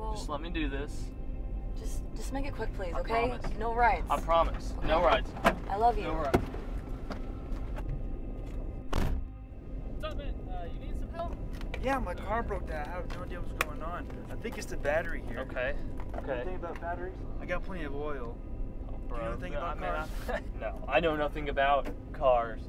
So Just let me do this. Just make it quick, please, I okay? promise. No rides. I promise. Okay. No rides. I love you. No rides. What's up, man? You need some help? Yeah, my car broke down. I have no idea what's going on. I think it's the battery here. Okay. Okay. Anything about batteries? I got plenty of oil. Oh, bro. Do you know anything about cars? No, I know nothing about cars.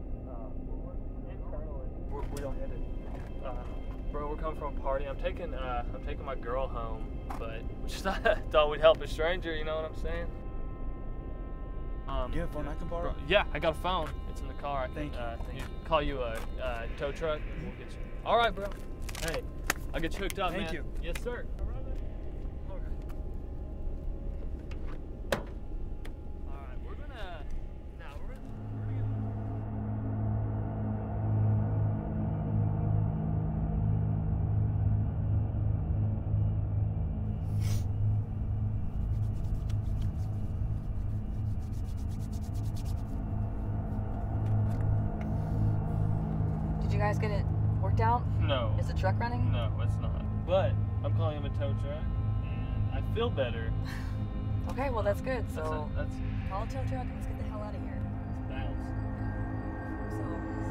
Where y'all headed? Bro, we're coming from a party. I'm taking my girl home, but we just thought we'd help a stranger. You know what I'm saying? You have a phone I can borrow? Bro, yeah, I got a phone. It's in the car. Thank you. Can you call you a tow truck? We'll get you. All right, bro. Hey, I'll get you hooked up, man. Thank you. Yes, sir. Did you guys get it worked out? No. Is the truck running? No, it's not. But I'm calling him a tow truck, and I feel better. Okay, well that's good. So That's call a tow truck and let's get the hell out of here. bounce. So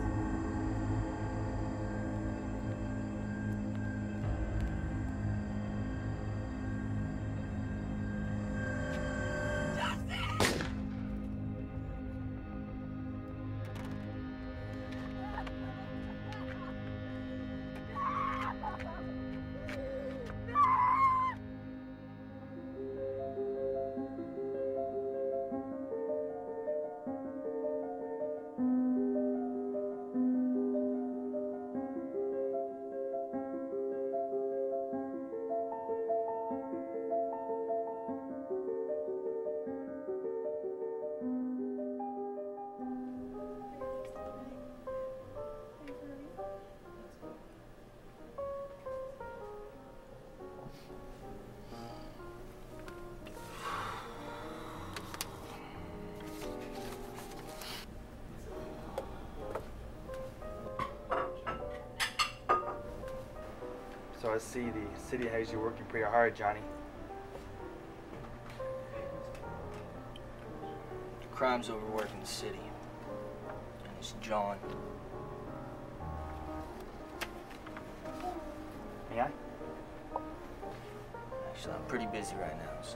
So I see the city has you working pretty hard, Johnny. Crime's overwork in the city. And it's John. May I? Actually, I'm pretty busy right now, so.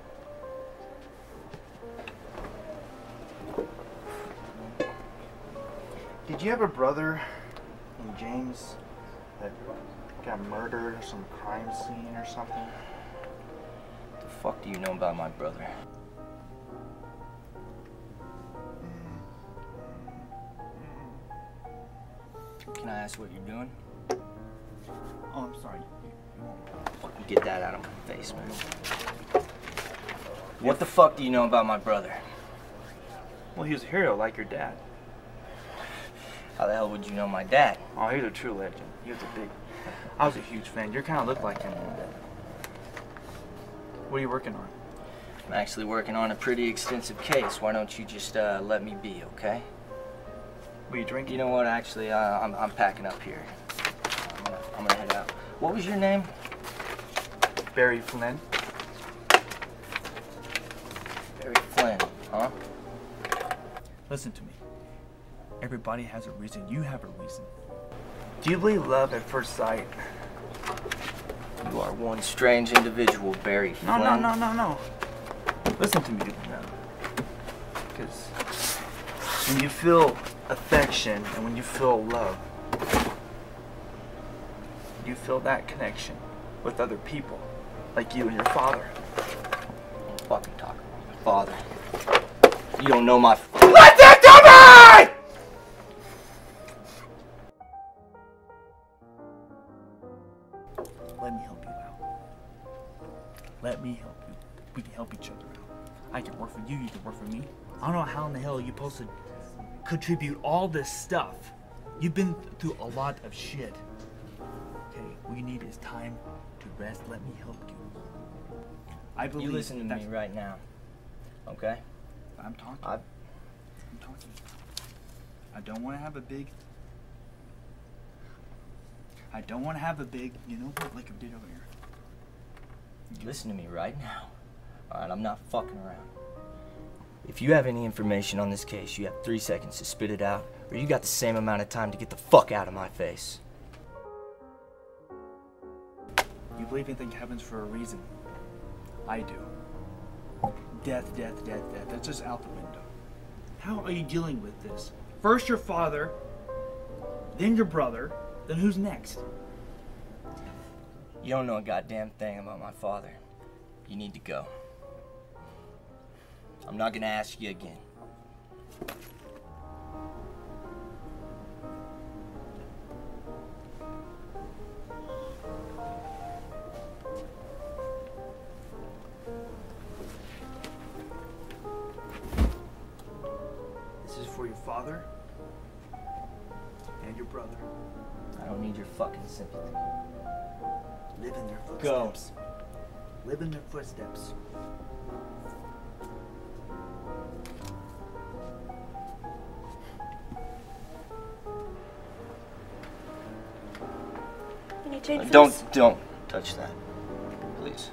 Did you have a brother named James that got murdered or some crime scene or something? What the fuck do you know about my brother? Can I ask what you're doing? Oh, I'm sorry. You won't. Fucking get that out of my face, man. What the fuck do you know about my brother? Well, he was a hero like your dad. How the hell would you know my dad? Oh, he's a true legend. He was a big... I was a huge fan. You kind of look like him. What are you working on? I'm actually working on a pretty extensive case. Why don't you just let me be, okay? What are you drinking? You know what? Actually, I'm packing up here. I'm gonna head out. What was your name? Barry Flynn. Barry Flynn, huh? Listen to me. Everybody has a reason. You have a reason. Do you believe love at first sight? You are one strange individual, Barry Flynn. No. Listen to me. Because when you feel affection and when you feel love, you feel that connection with other people, like you and your father. Don't fucking talk about my father. You don't know my. Listen to me! Let me help you out. Let me help you. We can help each other out. I can work for you, you can work for me. I don't know how in the hell you're supposed to contribute all this stuff. You've been through a lot of shit. Okay, what you need is time to rest. Let me help you. I believe You listen to me right now, okay? I'm talking. I've- I'm talking. I don't want to have a big. You know what, like I did earlier. Listen to me right now. Alright, I'm not fucking around. If you have any information on this case, you have 3 seconds to spit it out, or you got the same amount of time to get the fuck out of my face. You believe anything happens for a reason. I do. Death, death, death, death. That's just out the window. How are you dealing with this? First your father, then your brother, then who's next? You don't know a goddamn thing about my father. You need to go. I'm not gonna ask you again. This is for your father and your brother. I don't need your fucking sympathy. Live in their Go. footsteps. Live in their footsteps. Can you change Don't touch that, please.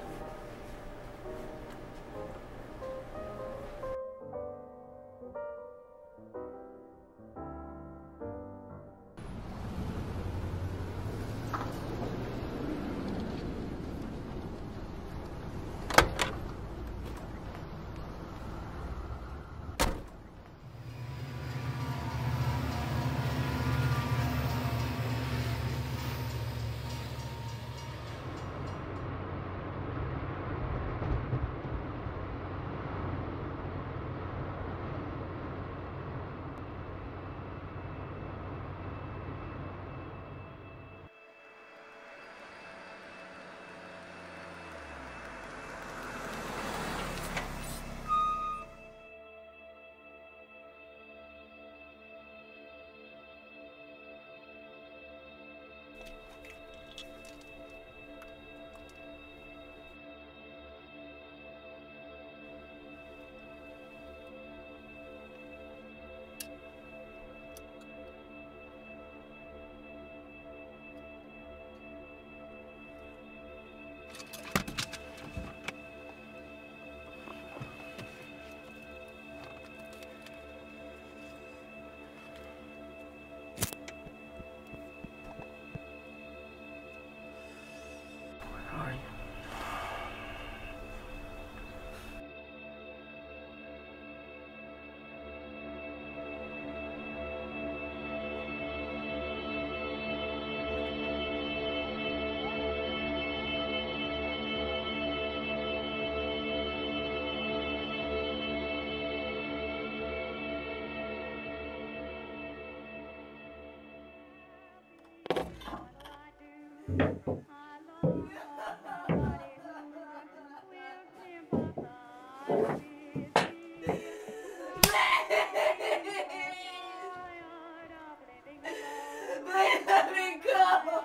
Let me go.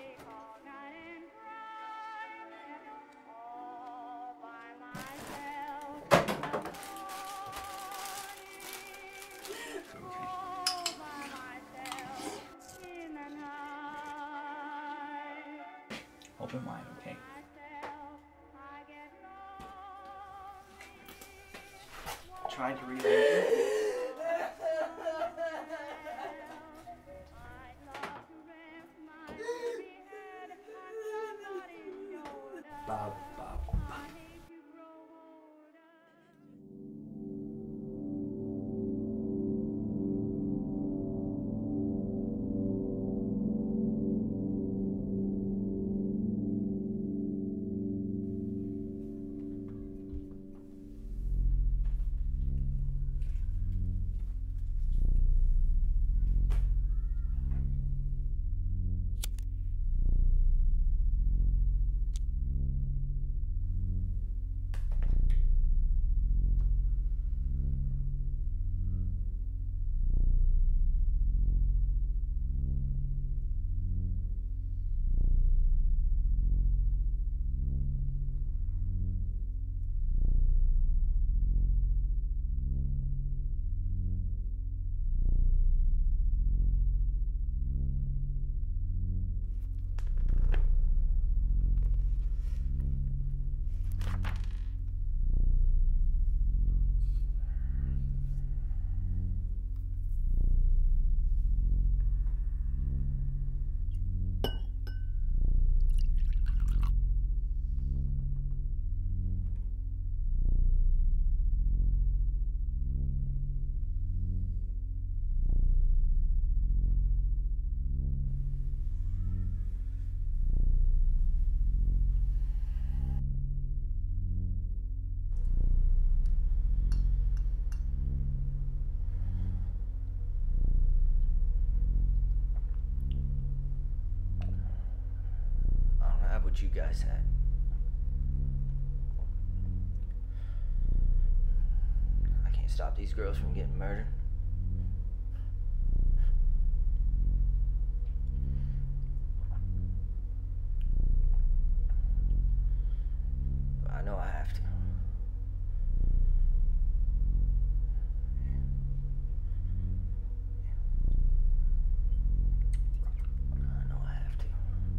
Open wide, okay? Trying to read. Bob, Bob, Bob. what you guys had. I can't stop these girls from getting murdered. But I know I have to. I know I have to.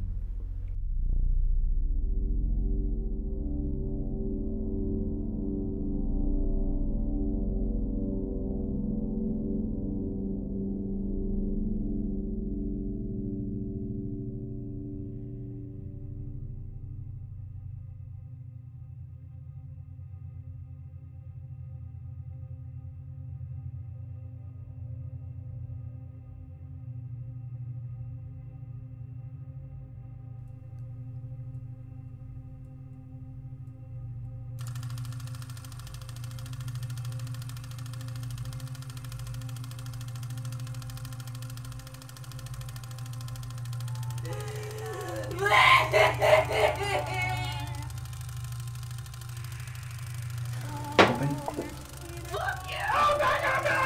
Open. Fuck you! Oh, no, no, no!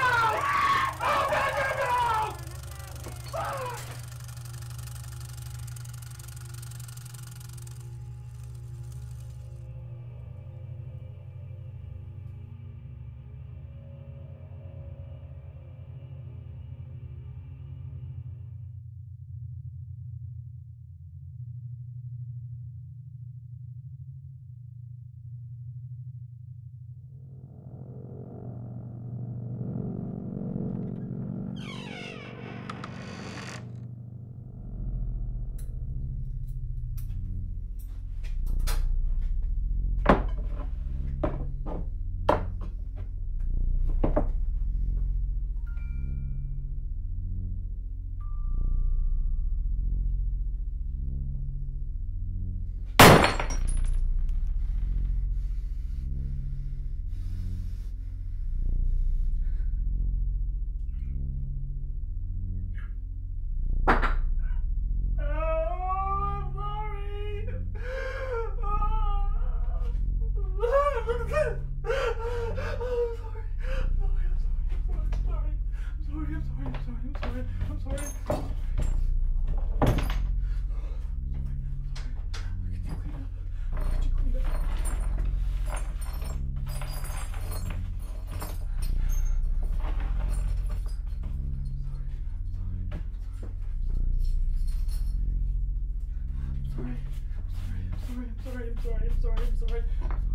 Oh, no, no, no! I'm sorry.